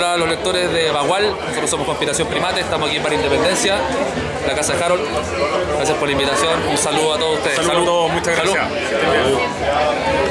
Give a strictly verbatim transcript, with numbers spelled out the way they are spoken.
para los lectores de Bagual. Nosotros somos Conspiración Primate, estamos aquí para Independencia, la casa de Harold. Gracias por la invitación, un saludo a todos ustedes. Saludos a todos, muchas gracias. Salud.